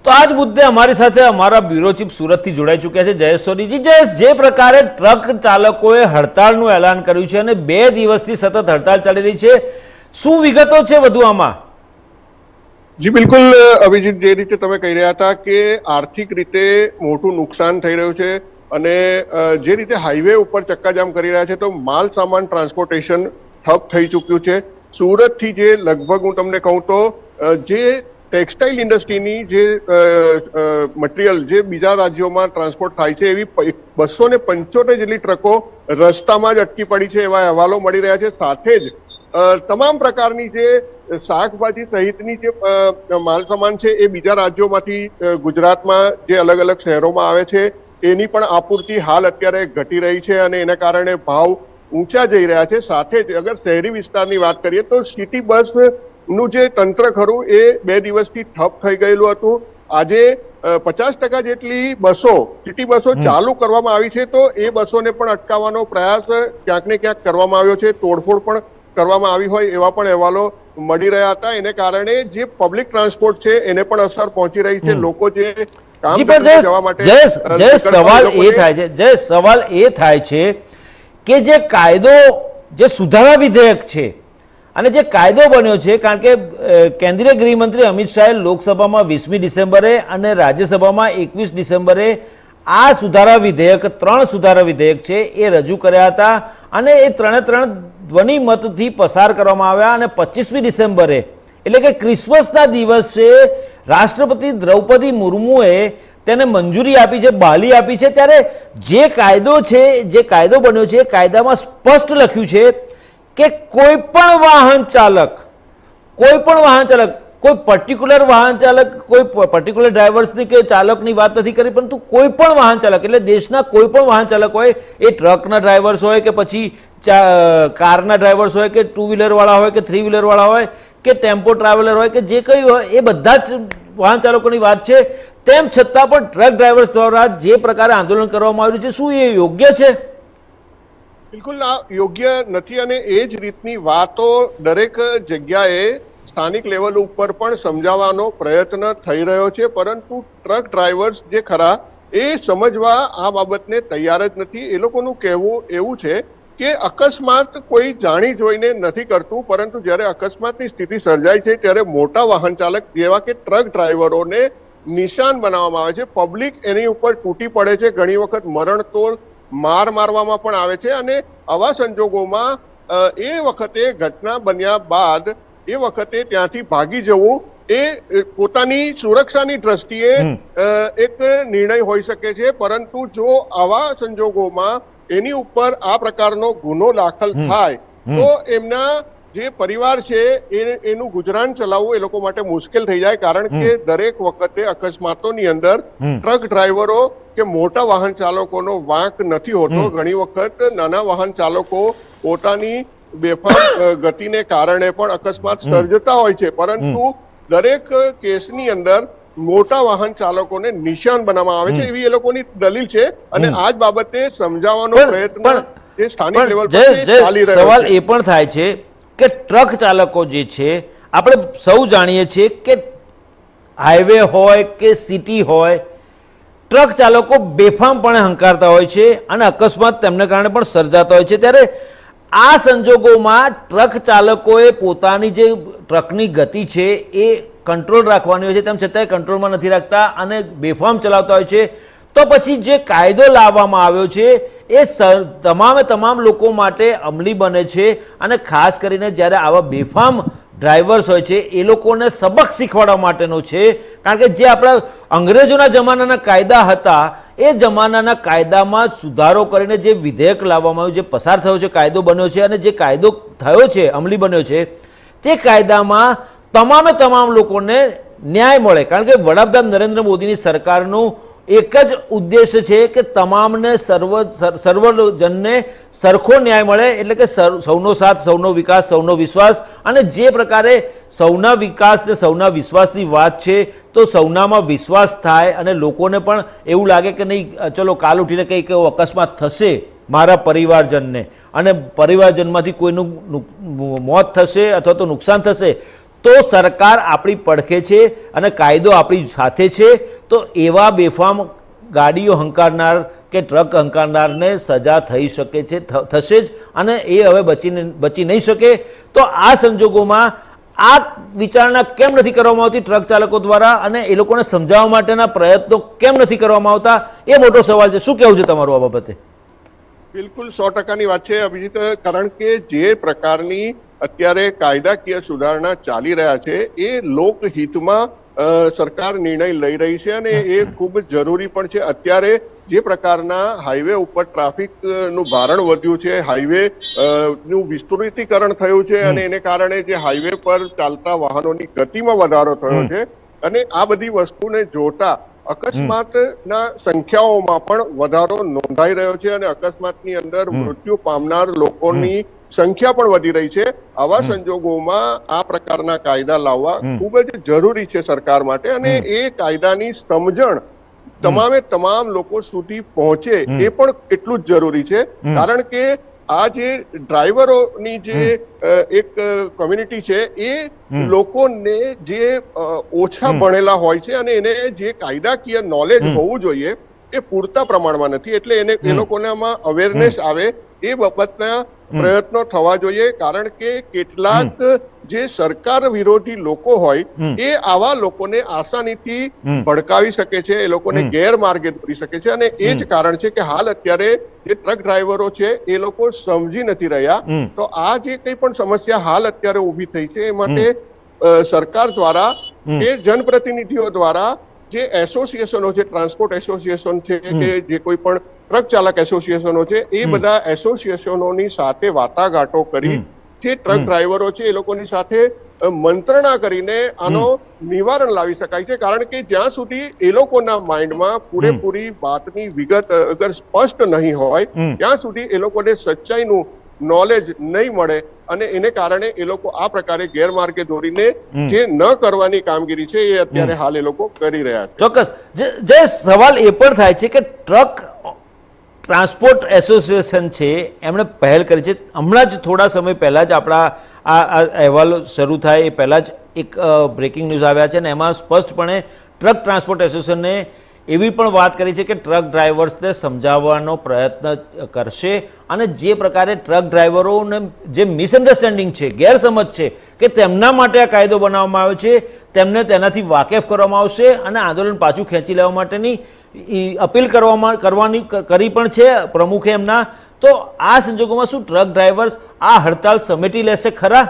તો આ જ મુદ્દે અમારી સાથે અમારા બ્યુરો ચીફ સુરતથી જોડાઈ ચૂક્યા છે જયેશ સોનીજી. જયેશ, જે પ્રકારે ટ્રક ચાલકોએ હડતાળનું એલાન કર્યું છે અને 2 દિવસથી સતત હડતાળ ચાલી રહી છે, શું વિગતો છે વધુ આમાં? જી બિલકુલ અભિજીત, જે રીતે તમે કહી રહ્યા હતા કે આર્થિક રીતે મોટું નુકસાન થઈ રહ્યું છે અને જે રીતે હાઈવે ઉપર ચક્કાજામ કરી રહ્યા છે તો માલ સામાન ટ્રાન્સપોર્ટેશન ઠપ થઈ ચૂક્યું છે. સુરતથી જે લગભગ હું તમને કહું તો જે ટેક્સટાઇલ ઇન્ડસ્ટ્રીની જે મટીરિયલ જે બીજા રાજ્યોમાં ટ્રાન્સપોર્ટ થાય છે એવી 275 જેટલી ટ્રકો રસ્તામાં જ અટકી પડી છે એવા અહેવાલો મળી રહ્યા છે. સાથે જ તમામ પ્રકારની જે શાકભાજી સહિતની જે માલ સામાન છે એ બીજા રાજ્યોમાંથી ગુજરાતમાં જે અલગ અલગ શહેરોમાં આવે છે એની પણ આપૂર્તિ હાલ અત્યારે ઘટી રહી છે અને એના કારણે ભાવ ઊંચા જઈ રહ્યા છે. સાથે જ અગર શહેરી વિસ્તારની વાત કરીએ તો સિટી બસ નું જે તંત્ર ખરું એ 2 દિવસથી ઠપ થઈ ગયેલું હતું. આજે 50% જેટલી બસો સિટી બસો ચાલુ કરવામાં આવી છે તો એ બસોને પણ અટકાવવાનો પ્રયાસ ક્યાંક ને ક્યાંક કરવામાં આવ્યો છે. તોડફોડ પણ કરવામાં આવી હોય એવા પણ અહેવાલો મળી રહ્યા હતા. એને કારણે જે પબ્લિક ટ્રાન્સપોર્ટ છે એને પણ અસર પહોંચી રહી છે. લોકો જે કામ જવા માટે સવાલ એ થાય છે કે જે કાયદો જે સુધારા વિધેયક છે અને જે કાયદો બન્યો છે, કારણ કે કેન્દ્રીય ગૃહમંત્રી અમિત શાહે લોકસભામાં 20મી ડિસેમ્બરે અને રાજ્યસભામાં 21 ડિસેમ્બરે આ સુધારા વિધેયક 3 સુધારા વિધેયક છે એ રજૂ કર્યા હતા અને એ 3 ધ્વનિ મતથી પસાર કરવામાં આવ્યા અને 25મી ડિસેમ્બરે એટલે કે ક્રિસમસના દિવસે રાષ્ટ્રપતિ દ્રૌપદી મુર્મુએ તેને મંજૂરી આપી છે, બહાલી આપી છે. ત્યારે જે કાયદો છે, જે કાયદો બન્યો છે, કાયદામાં સ્પષ્ટ લખ્યું છે કે કોઈ પણ વાહન ચાલક, કોઈ પર્ટિક્યુલર વાહન ચાલક, કોઈ પર્ટિક્યુલર ડ્રાઈવર્સની કે ચાલકની વાત નથી કરી, પરંતુ કોઈ પણ વાહન ચાલક એટલે દેશના કોઈ પણ વાહન ચાલક હોય, એ ટ્રકના ડ્રાઈવર્સ હોય કે પછી કારના ડ્રાઈવર્સ હોય કે 2 વ્હીલરવાળા હોય કે 3 વ્હીલરવાળા હોય કે ટેમ્પો ટ્રાવેલર હોય કે જે કંઈ હોય, એ બધા જ વાહન ચાલકોની વાત છે. તેમ છતાં પણ ટ્રક ડ્રાઈવર્સ દ્વારા જે પ્રકારે આંદોલન કરવામાં આવ્યું છે, શું એ યોગ્ય છે? બિલકુલ આ યોગ્ય નથી અને એ જ રીતની વાતો દરેક જગ્યાએ સ્થાનિક લેવલ ઉપર પણ સમજાવવાનો પ્રયત્ન થઈ રહ્યો છે, પરંતુ ટ્રક ડ્રાઈવર્સ જે ખરા એ સમજવા આ બાબતને તૈયાર જ નથી. એ લોકોનું કહેવું એવું છે કે અકસ્માત કોઈ જાણી જોઈને નથી કરતું, પરંતુ જ્યારે અકસ્માતની સ્થિતિ સર્જાય છે ત્યારે મોટા વાહન ચાલક જેવા કે ટ્રક ડ્રાઈવરોને નિશાન બનાવવામાં આવે છે. પબ્લિક એની ઉપર તૂટી પડે છે, ઘણી વખત મરણતોડ માર મારવામાં પણ આવે છે અને આવા સંજોગોમાં એ વખતે ઘટના બન્યા બાદ એ વખતે ત્યાંથી ભાગી જવું એ પોતાની સુરક્ષાની દ્રષ્ટિએ એક નિર્ણય હોઈ શકે છે. પરંતુ જો આવા સંજોગોમાં એની ઉપર આ પ્રકારનો ગુનો દાખલ થાય તો એમના જે પરિવાર છે એનું ગુજરાન ચલાવવું એ લોકો માટે મુશ્કેલ થઈ જાય. કારણ કે દરેક વખતે અકસ્માતોની અંદર ટ્રક ડ્રાઈવરો કે મોટા વાહન ચાલકોનો વાંક નથી હોતો. ઘણી વખત નાના વાહન ચાલકો પોતાની બેફામ ગતિને કારણે પણ અકસ્માત સર્જતા હોય છે, પરંતુ દરેક કેસની અંદર મોટા વાહન ચાલકોને નિશાન બનાવવામાં આવે છે એવી એ લોકોની દલીલ છે અને આ જ બાબતે સમજાવવાનો પ્રયત્ન જે સ્થાનિક લેવલ પર ચાલી રહ્યો છે. સવાલ એ પણ થાય છે કે ટ્રક ચાલકો જે છે, આપણે સૌ જાણીએ છીએ કે હાઈવે હોય કે સિટી હોય, ટ્રક ચાલકો બેફામપણે હંકારતા હોય છે અને અકસ્માત તેમને કારણે પણ સર્જાતા હોય છે. ત્યારે આ સંજોગોમાં ટ્રક ચાલકોએ પોતાની જે ટ્રકની ગતિ છે એ કંટ્રોલ રાખવાની હોય છે, તેમ છતાંય કંટ્રોલમાં નથી રાખતા અને બેફામ ચલાવતા હોય છે. તો પછી જે કાયદો લાવવામાં આવ્યો છે એ તમામ લોકો માટે અમલી બને છે અને ખાસ કરીને જ્યારે આવા બેફામ ડ્રાઈવર્સ હોય છે એ લોકોને સબક શીખવાડવા માટેનો છે. કારણ કે જે આપણા અંગ્રેજોના જમાનાના કાયદા હતા એ જમાનાના કાયદામાં સુધારો કરીને જે વિધેયક લાવવામાં આવ્યું, જે પસાર થયો છે, કાયદો બન્યો છે અને જે કાયદો થયો છે, અમલી બન્યો છે, તે કાયદામાં તમામ લોકોને ન્યાય મળે. કારણ કે વડાપ્રધાન નરેન્દ્ર મોદીની સરકારનું એક જ ઉદ્દેશ્ય છે કે તમામને સર્વજનને સરખો ન્યાય મળે, એટલે કે સૌનો સાથ, સૌનો વિકાસ, સૌનો વિશ્વાસ. અને જે પ્રકારે સૌના વિકાસ ને સૌના વિશ્વાસની વાત છે તો સૌનામાં વિશ્વાસ થાય અને લોકોને પણ એવું લાગે કે નહીં ચલો કાલ ઉઠીને કંઈક એવો અકસ્માત થશે મારા પરિવારજનને અને પરિવારજનમાંથી કોઈનું મોત થશે અથવા તો નુકસાન થશે તો સરકાર આપણી પડખે છે અને કાયદો આપણી સાથે છે, તો એવા બેફામ ગાડીઓ હંકારનાર કે ટ્રક હંકારનારને સજા થઈ શકે છે, થશે જ, અને એ હવે બચી નહીં શકે. તો આ સંજોગોમાં આ વિચારણા કેમ નથી કરવામાં આવતી ટ્રક ચાલકો દ્વારા, અને એ લોકોને સમજાવવા માટેના પ્રયત્નો કેમ નથી કરવામાં આવતા, એ મોટો સવાલ છે. શું કહેવું છે તમારું આ બાબતે? બિલકુલ 100%ની વાત છે અભિજીત, કારણ કે જે પ્રકારની અત્યારે કાયદાકીય સુધારણા ચાલી રહ્યા છે એ લોકહિતમાં સરકાર નિર્ણય લઈ રહી છે અને એ ખૂબ જરૂરી પણ છે. અત્યારે જે પ્રકારના હાઈવે ઉપર ટ્રાફિકનું ભારણ વધ્યું છે, હાઈવે નું વિસ્તૃતીકરણ થયું છે અને એને કારણે જે હાઈવે પર ચાલતા વાહનોની ગતિમાં વધારો થયો છે, અને આ બધી વસ્તુને જોતા અકસ્માતના સંખ્યાઓમાં પણ વધારો નોંધાઈ રહ્યો છે અને અકસ્માતની અંદર મૃત્યુ પામનાર લોકોની સંખ્યા પણ વધી રહી છે. આવા સંજોગોમાં આ પ્રકારના કાયદા લાવવા ખૂબ જ જરૂરી છે સરકાર માટે, અને એ કાયદાની સમજણ તમામ લોકો સુધી પહોંચે એ પણ એટલું જ જરૂરી છે. કારણ કે આ જે ડ્રાઈવરોની જે એક કમ્યુનિટી છે એ લોકોને જે ઓછા ભણેલા હોય છે અને એને જે કાયદાકીય નોલેજ હોવું જોઈએ એ પૂરતા પ્રમાણમાં નથી, એટલે એ લોકોનામાં અવેરનેસ આવે એ બાબતના પ્રયત્નો થવા જોઈએ. કારણ કે કેટલાક જે સરકાર વિરોધી લોકો હોય એ આવા લોકોને આસાનીથી ભડકાવી શકે છે, એ લોકોને ગેરમાર્ગે દોરી શકે છે, અને એ જ કારણ છે કે હાલ અત્યારે જે ટ્રક ડ્રાઈવરો છે એ લોકો સમજી નથી રહ્યા. તો આ જે કંઈ પણ સમસ્યા હાલ અત્યારે ઊભી થઈ છે એ માટે સરકાર દ્વારા કે જનપ્રતિનિધિઓ દ્વારા જે એસોસિએશનો છે, ટ્રાન્સપોર્ટ એસોસિએશન છે કે જે કોઈ પણ ટ્રક ચાલક એસોસિએશનો છે, એ બધા એસોસિએશનોની સાથે વાટાઘાટો કરી જે ટ્રક ડ્રાઈવરો છે એ લોકોની સાથે મંત્રણા કરીને આનો નિવારણ લાવી શકાય છે. કારણ કે જ્યાં સુધી એ લોકોના માઇન્ડમાં પૂરેપૂરી વાતની વિગત અગર સ્પષ્ટ નહીં હોય ત્યાં સુધી એ લોકોને સચ્ચાઈનું નોલેજ નહીં મળે, અને એને કારણે એ લોકો આ પ્રકારે ગેરમાર્ગે દોરીને જે ન કરવાની કામગીરી છે એ અત્યારે હાલ એ લોકો કરી રહ્યા છે. ચોક્કસ. જે સવાલ એ પણ થાય છે કે ટ્રક ટ્રાન્સપોર્ટ એસોસિએશન છે એમણે પહેલ કરી છે. હમણાં જ થોડા સમય પહેલાં જ આપણા આ અહેવાલો શરૂ થાય એ પહેલાં જ એક બ્રેકિંગ ન્યૂઝ આવ્યા છે, અને એમાં સ્પષ્ટપણે ટ્રક ટ્રાન્સપોર્ટ એસોસિએશને એવી પણ વાત કરી છે કે ટ્રક ડ્રાઈવર્સને સમજાવવાનો પ્રયત્ન કરશે, અને જે પ્રકારે ટ્રક ડ્રાઈવરોને જે મિસઅન્ડરસ્ટેન્ડિંગ છે, ગેરસમજ છે કે તેમના માટે આ કાયદો બનાવવામાં આવ્યો છે, તેમને તેનાથી વાકેફ કરવામાં આવશે અને આંદોલન પાછું ખેંચી લેવા માટેની અપીલ કરી પણ છે પ્રમુખે એમના. તો આ સંજોગોમાં શું ટ્રક ડ્રાઈવર્સ આ હડતાલ સમેટી લેશે ખરા?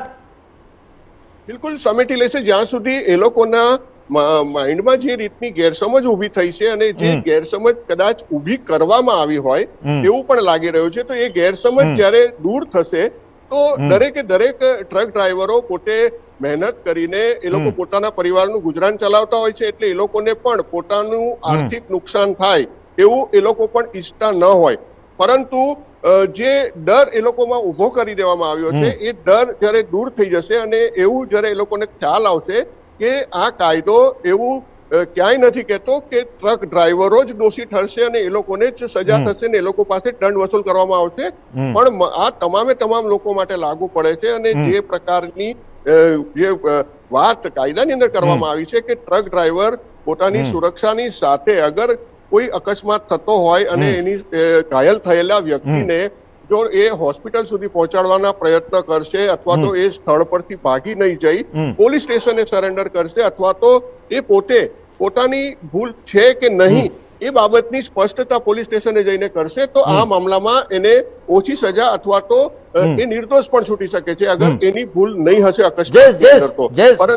બિલકુલ સમેટી લેશે. જ્યાં સુધી એ લોકોના માઇન્ડમાં જે રીતની ગેરસમજ ઊભી થઈ છે અને જે ગેરસમજ કદાચ ઊભી કરવામાં આવી હોય એવું પણ લાગી રહ્યું છે, તો એ ગેરસમજ જ્યારે દૂર થશે તો દરેકે દરેક ટ્રક ડ્રાઈવરો પોતે મહેનત કરીને એ લોકો પોતાના પરિવારનું ગુજરાન ચલાવતા હોય છે, એટલે એ લોકોને પણ પોતાનું આર્થિક નુકસાન થાય એવું એ લોકો પણ ઈચ્છતા ન હોય. પરંતુ જે ડર એ લોકોમાં ઉભો કરી દેવામાં આવ્યો છે એ ડર જ્યારે દૂર થઈ જશે અને એવું જ્યારે એ લોકોને ખ્યાલ આવશે કે આ કાયદો એવું ક્યાંય નથી કહેતો કે ટ્રક ડ્રાઈવરો જ દોષી ઠરશે અને એ લોકોને જ સજા થશે ને એ લોકો પાસે દંડ વસૂલ કરવામાં આવશે, પણ આ તમામ લોકો માટે લાગુ પડે છે. અને જે પ્રકારની જે વાત કાયદાની અંદર કરવામાં આવી છે કે ટ્રક ડ્રાઈવર પોતાની સુરક્ષાની સાથે અગર કોઈ અકસ્માત થતો હોય અને એની ઘાયલ થયેલા વ્યક્તિને જો એ હોસ્પિટલ સુધી પહોંચાડવાના પ્રયત્ન કરશે અથવા તો એ સ્થળ પરથી ભાગી નહીં જઈ પોલીસ સ્ટેશને સરેન્ડર કરશે અથવા તો એ પોતે પોતાની ભૂલ છે કે નહીં એ બાબતની સ્પષ્ટતા પોલીસ સ્ટેશને જઈને કરશે, તો આ મામલામાં એને ઓછી સજા અથવા તો એ નિર્દોષ પણ છૂટી શકે છે અગર એની ભૂલ નહીં હશે અકસ્માત.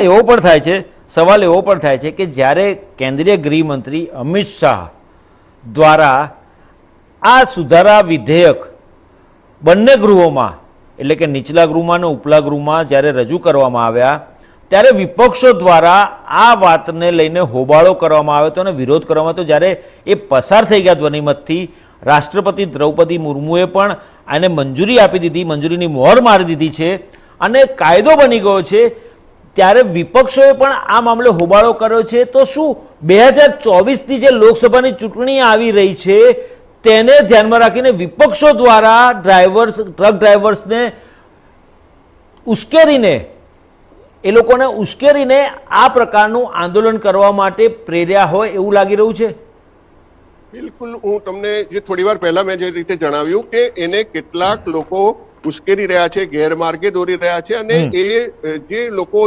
સવાલ એવો પણ થાય છે કે જ્યારે કેન્દ્રીય ગૃહમંત્રી અમિત શાહ દ્વારા આ સુધારા વિધેયક બંને ગૃહોમાં એટલે કે નીચલા ગૃહમાં અને ઉપલા ગૃહમાં જ્યારે રજૂ કરવામાં આવ્યા ત્યારે વિપક્ષો દ્વારા આ વાતને લઈને હોબાળો કરવામાં આવ્યો હતો અને વિરોધ કરવામાં આવ્યો. જ્યારે એ પસાર થઈ ગયા ધ્વનિમતથી રાષ્ટ્રપતિ દ્રૌપદી મુર્મુએ પણ આને મંજૂરી આપી દીધી, મંજૂરીની મોહર મારી દીધી છે અને કાયદો બની ગયો છે. ત્યારે વિપક્ષોએ પણ આ મામલે હોબાળો કર્યો છે. તો શું 2024ની જે લોકસભાની ચૂંટણી આવી રહી છે તેને ધ્યાનમાં રાખીને વિપક્ષો દ્વારા ટ્રક ડ્રાઈવર્સને ઉશ્કેરીને એ લોકોને ઉશ્કેરીને આ પ્રકારનું આંદોલન કરવા માટે પ્રેર્યા હોય એવું લાગી રહ્યું છે? બિલકુલ, હું તમને જે થોડી વાર પહેલા મેં જે રીતે જણાવ્યું કે એને કેટલાક લોકો ઉશ્કેરી રહ્યા છે, ગેરમાર્ગે દોરી રહ્યા છે, અને એ જે લોકો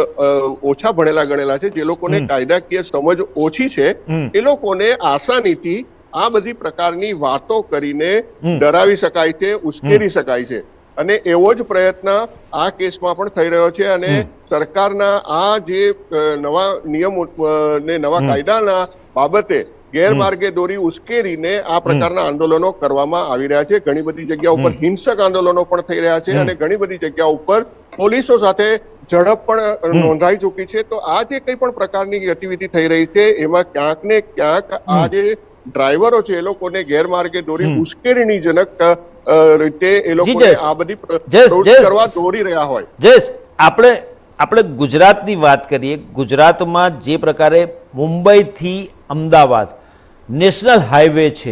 ઓછા ભણેલા ગણેલા છે, જે લોકોને કાયદાકીય સમજ ઓછી છે, એ લોકોને આસાનીથી આ બધી પ્રકારની વાતો કરીને ડરાવી શકાય છે, ઉશ્કેરી શકાય છે. અને એવો જ પ્રયત્ન આ કેસમાં પણ થઈ રહ્યો છે. અને સરકારના આ જે નવા નિયમો ને નવા કાયદાના બાબતે ગેરમાર્ગે દોરી ઉશ્કેરીને આ પ્રકારના આંદોલનો કરવામાં આવી રહ્યા છે. ઘણી બધી જગ્યા ઉપર હિંસક આંદોલનો પણ થઈ રહ્યા છે અને ઘણી બધી જગ્યા ઉપર પોલીસો સાથે ઝડપ પણ નોંધાઈ ચૂકી છે. તો આ જે કંઈ પણ પ્રકારની ગતિવિધિ થઈ રહી છે એમાં ક્યાંક ને ક્યાંક આ જે ડ્રાઈવરો છે એ લોકોને ગેરમાર્ગે દોરી ઉશ્કેરણીજનક રીતે એ લોકોને આ બધી પ્રવૃત્તિ કરવા દોરી રહ્યા હોય. જયેશ, આપણે ગુજરાતની વાત કરીએ. ગુજરાતમાં જે પ્રકારે મુંબઈથી અમદાવાદ નેશનલ હાઈવે છે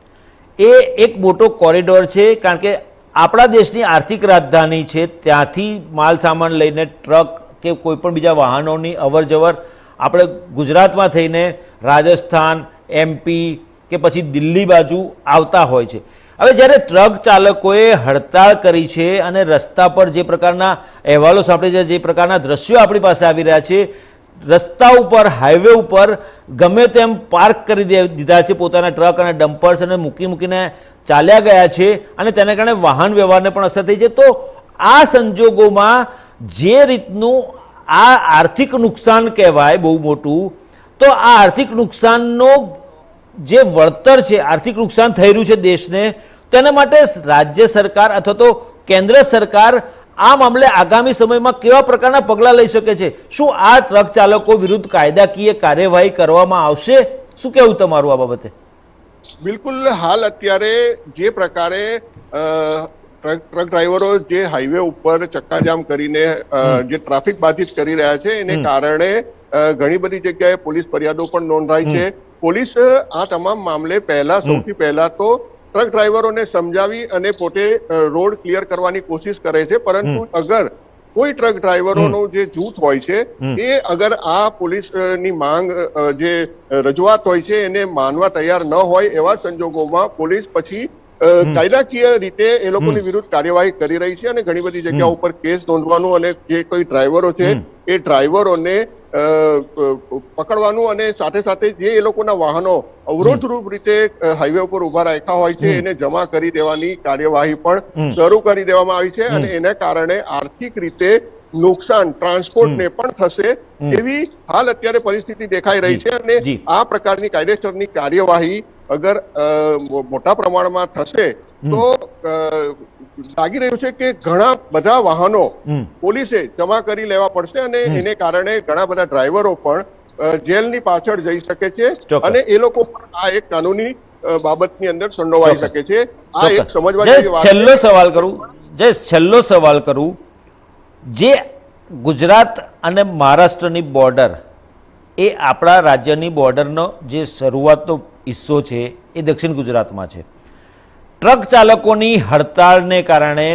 એ એક મોટો કોરિડોર છે, કારણ કે આપણા દેશની આર્થિક રાજધાની છે. ત્યાંથી માલ સામાન લઈને ટ્રક કે કોઈ પણ બીજા વાહનોની અવર જવર આપણે ગુજરાતમાં થઈને રાજસ્થાન, MP કે પછી દિલ્હી બાજુ આવતા હોય છે. હવે જ્યારે ટ્રક ચાલકોએ હડતાળ કરી છે અને રસ્તા પર જે પ્રકારના અહેવાલો સાંભળી છે, જે પ્રકારના દ્રશ્યો આપણી પાસે આવી રહ્યા છે, રસ્તા ઉપર, હાઈવે ઉપર ગમે તેમ પાર્ક કરી દીધા છે પોતાના ટ્રક અને ડમ્પર્સ, અને મૂકીને ચાલ્યા ગયા છે, અને તેને કારણે વાહન વ્યવહારને પણ અસર થઈ છે. તો આ સંજોગોમાં જે રીતનું આ આર્થિક નુકસાન કહેવાય બહુ મોટું, તો આ આર્થિક નુકસાનનો જે વળતર છે, આર્થિક નુકસાન થઈ રહ્યું છે દેશને, તેના માટે રાજ્ય સરકાર અથવા તો કેન્દ્ર સરકાર આ મામલે આગામી સમયમાં કેવા પ્રકારના પગલાં લઈ શકે છે? શું આ ટ્રક ચાલકો વિરુદ્ધ કાયદાકીય કાર્યવાહી કરવામાં આવશે? શું કહેવું તમારું આ બાબતે? બિલકુલ, હાલ અત્યારે જે પ્રકારે ટ્રક ડ્રાઈવરો જે હાઈવે ઉપર ચક્કાજામ કરીને જે ટ્રાફિક બાધિત કરી રહ્યા છે એને કારણે ઘણી બધી જગ્યાએ પોલીસ ફરિયાદો પણ નોંધાઈ છે. પોલીસ આ તમામ મામલે સૌથી પહેલા તો ટ્રક ડ્રાઈવરોને સમજાવી અને પોતે રોડ ક્લિયર કરવાની કોશિશ કરે છે. પરંતુ અગર કોઈ ટ્રક ડ્રાઈવરોનું જે જૂથ હોય છે એ અગર આ પોલીસની માંગ, જે રજૂઆત હોય છે, એને માનવા તૈયાર ન હોય, એવા સંજોગોમાં પોલીસ પછી કાયદાકીય રીતે એ લોકોની વિરુદ્ધ કાર્યવાહી કરી રહી છે. અને ઘણી બધી જગ્યા ઉપર કેસ નોંધવાનું અને જે કોઈ ડ્રાઈવરો છે એ ડ્રાઈવરોને પકડવાનું અને સાથે સાથે જે એ લોકોના વાહનો અવરોધરૂપ રીતે હાઈવે ઉપર ઉભા રાખ્યા હોય છે એને જમા કરી દેવાની કાર્યવાહી પણ શરૂ કરી દેવામાં આવી છે. અને એના કારણે આર્થિક રીતે નુકસાન ટ્રાન્સપોર્ટને પણ થશે એવી હાલ અત્યારે પરિસ્થિતિ દેખાઈ રહી છે. અને આ પ્રકારની કાયદેસરની કાર્યવાહી અગર મોટા પ્રમાણમાં થશે તો લાગી રહ્યું છે કે ઘણા બધા વાહનો પોલીસે જમા કરી લેવા પડશે અને એને કારણે ઘણા બધા ડ્રાઈવરો પણ જેલની પાછળ જઈ શકે છે અને એ લોકો પણ આ એક કાનૂની બાબતની અંદર સંડોવાઈ શકે છે. આ એક સમજવા જેવી વાત છે. છેલ્લો સવાલ કરું, જે ગુજરાત અને મહારાષ્ટ્રની બોર્ડર એ આપણા રાજ્યની બોર્ડરનો જે શરૂઆતનો હિસ્સો છે એ દક્ષિણ ગુજરાતમાં છે. ટ્રક ચાલકોની હડતાળને કારણે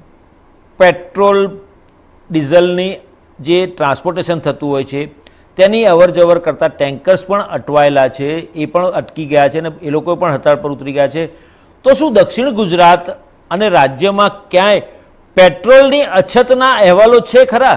પેટ્રોલ ડીઝલની જે ટ્રાન્સપોર્ટેશન થતું હોય છે તેની અવર જવર કરતા ટેન્કર્સ પણ અટવાયેલા છે, એ પણ અટકી ગયા છે અને એ લોકો પણ હડતાળ પર ઉતરી ગયા છે. તો શું દક્ષિણ ગુજરાત અને રાજ્યમાં ક્યાંય પેટ્રોલની અછતના અહેવાલો છે ખરા?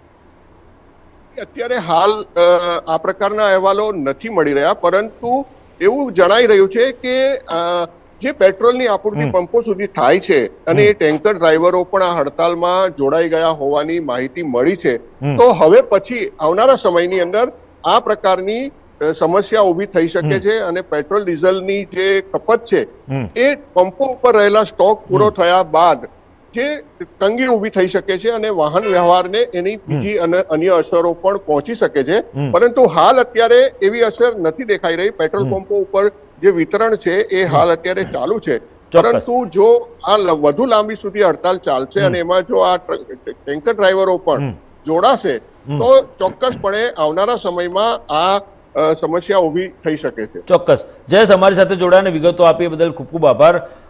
અત્યારે હાલ આ પ્રકારના અહેવાલો નથી મળી રહ્યા, પરંતુ એવું જણાઈ રહ્યું છે કે જે પેટ્રોલની આપૂર્તિ પંપો સુધી થાય છે અને એ ટેન્કર ડ્રાઈવરો પણ આ હડતાલમાં જોડાઈ ગયા હોવાની માહિતી મળી છે. તો હવે પછી આવનારા સમયની અંદર આ પ્રકારની સમસ્યા ઊભી થઈ શકે છે અને પેટ્રોલ ડીઝલની જે ખપત છે એ પંપો ઉપર રહેલા સ્ટોક પૂરો થયા બાદ જે તંગી ઊભી થઈ શકે છે અને વાહન વ્યવહારને એની બીજી અને અન્ય અસરો પણ પહોંચી શકે છે. પરંતુ હાલ અત્યારે એવી અસર નથી દેખાઈ રહી. પેટ્રોલ પંપો ઉપર જે વિતરણ છે એ હાલ અત્યારે ચાલુ છે. પરંતુ જો આ વધુ લાંબી સુધી હડતાલ ચાલશે અને એમાં જો આ ટેન્કર ડ્રાઈવરો પણ જોડાશે તો ચોક્કસપણે આવનારા સમયમાં આ સમસ્યા ઊભી થઈ શકે છે. ચોક્કસ. જયેશ, અમારી સાથે જોડાઈને વિગતો આપી બદલ ખૂબ ખૂબ આભાર.